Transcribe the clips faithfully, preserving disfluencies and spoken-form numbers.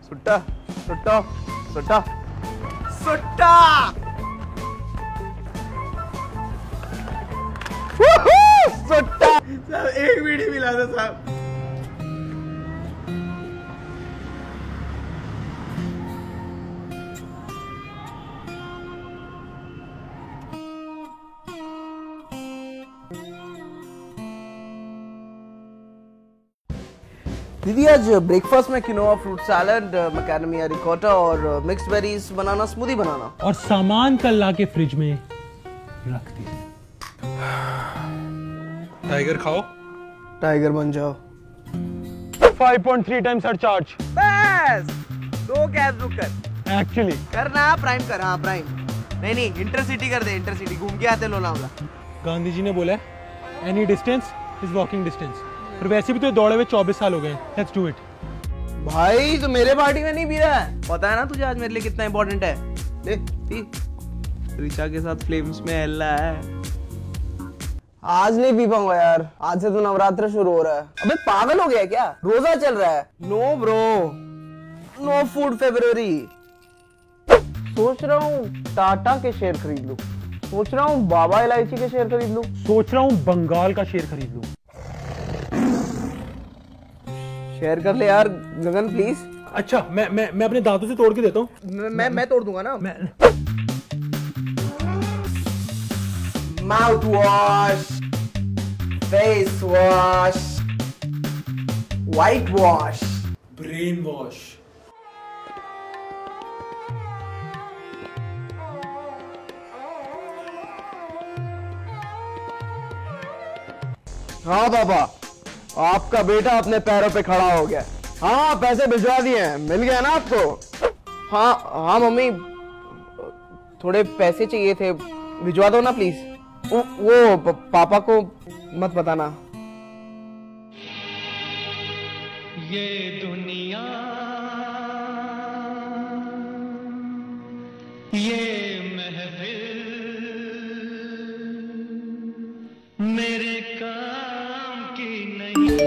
सुट्टा सुट्टा सुट्टा सुट्टा सुट्टा साहब एक बीड़ी मिला दो साहब। दीदी आज ब्रेकफास्ट में quinoa fruit salad, macadamia ricotta और मिक्स्ड बेरीज बनाना, स्मूदी बनाना और सामान कल ला के फ्रिज में रख दिया। टाइगर खाओ, टाइगर बन जाओ। Five point three times surcharge. बस दो कैश बुक कर। एक्चुअली करना प्राइम कर। हाँ प्राइम नहीं नहीं इंटरसिटी कर दे, इंटरसिटी घूम के आते लोनावला। गांधी जी ने बोला है any distance is walking distance. और वैसे भी तो दौड़े हुए चौबीस साल हो गए। Let's do it. भाई तो मेरे पार्टी में नहीं पी रहा है, पता है ना तुझे आज मेरे लिए कितना इंपॉर्टेंट है। ले पी। रिचा के साथ फ्लेम्स में एल्ला है। आज नहीं पी पाऊंगा यार, आज से तो नवरात्र शुरू हो रहा है। अबे पागल हो गया क्या, रोजा चल रहा है। No bro, no food February. सोच रहा हूँ टाटा के शेयर खरीद लूं, सोच रहा हूँ बाबा इलायची के शेयर खरीद लूं, सोच रहा हूँ बंगाल का शेयर खरीद लूं। शेयर कर ले यार गगन प्लीज। अच्छा मैं मैं मैं अपने दांतों से तोड़ के देता हूँ। मैं मैं मैं तोड़ दूंगा ना। मैं mouthwash, face wash, whitewash, brainwash. हाँ पापा, आपका बेटा अपने पैरों पे खड़ा हो गया। हाँ पैसे भिजवा दिए हैं, मिल गया ना आपको। हाँ हाँ मम्मी, थोड़े पैसे चाहिए थे, भिजवा दो ना प्लीज। वो, वो पापा को मत बताना। ये दुनिया ये महफिल मेरे काम की नहीं।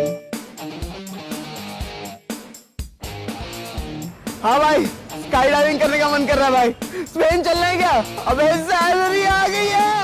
हाँ भाई, स्काई डाइविंग करने का मन कर रहा है भाई। स्पेन चलना है क्या? अबे सैलरी आ गई है।